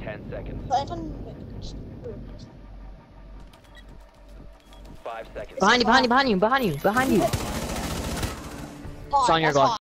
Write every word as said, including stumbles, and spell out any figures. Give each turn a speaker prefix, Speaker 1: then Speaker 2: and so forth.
Speaker 1: Ten seconds.
Speaker 2: Plant on.
Speaker 1: Five seconds.
Speaker 3: Behind you, behind you, behind you, behind you, behind you.
Speaker 2: Fine,
Speaker 3: It's on your
Speaker 2: that's
Speaker 3: Glock.
Speaker 2: fine.